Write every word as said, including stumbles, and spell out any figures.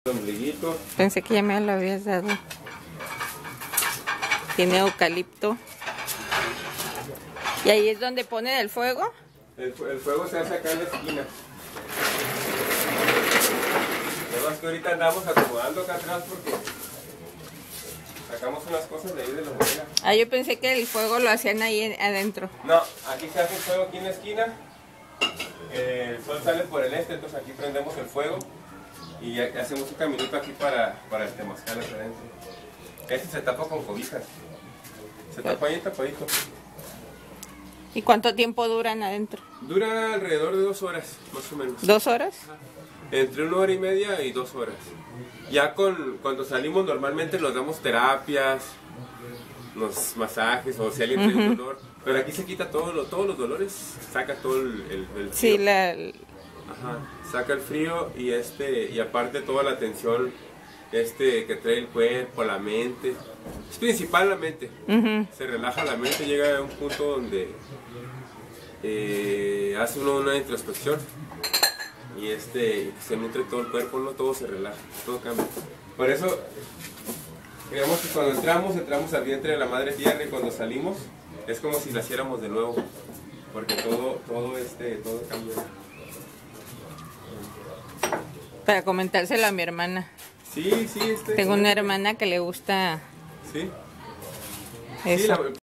Ombliguito. Pensé que ya me lo habías dado. Tiene eucalipto. ¿Y ahí es donde ponen el fuego? El, el fuego se hace acá en la esquina. Además que ahorita andamos acomodando acá atrás porque sacamos unas cosas de ahí de la bodega. Ah, yo pensé que el fuego lo hacían ahí en- adentro. No, aquí se hace el fuego aquí en la esquina. Eh, el sol sale por el este, entonces aquí prendemos el fuego y ya- hacemos un caminito aquí para, para el temazcal hacia adentro. Este se tapa con cobijas. Se tapa ahí tapadito. ¿Y cuánto tiempo duran adentro? Dura alrededor de dos horas, más o menos. ¿Dos horas? Entre una hora y media y dos horas. Ya con cuando salimos normalmente nos damos terapias, los masajes o si alguien tiene un dolor. Pero aquí se quita todo lo, todos los dolores, saca todo el, el, el frío. Sí, la... Ajá, saca el frío y este y aparte toda la tensión este que trae el cuerpo, la mente. Es principal la mente. Ujú. Se relaja la mente, llega a un punto donde eh, hace uno una introspección y este y se nutre todo el cuerpo, no todo se relaja, todo cambia. Por eso creemos que cuando entramos, entramos al vientre de la madre tierra y cuando salimos es como si naciéramos de nuevo, porque todo, todo este, todo cambia. Para comentárselo a mi hermana. Sí, sí, este. Tengo una hermana que le gusta Sí. eso. Sí, la-